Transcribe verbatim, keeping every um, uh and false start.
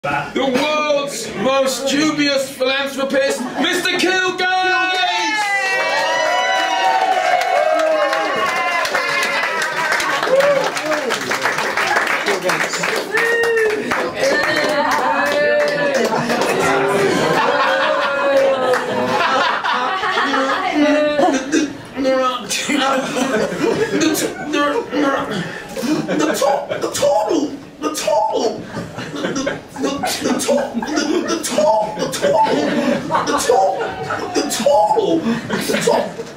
The world's most dubious philanthropist, Mister Kilgate! The total, the total, the total, the the total, the total, the total, the total, the total, the total.